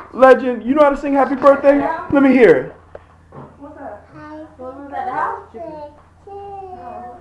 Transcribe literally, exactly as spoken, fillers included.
Legend, you know how to sing happy birthday? Let me hear it. What's that? What was that? The house?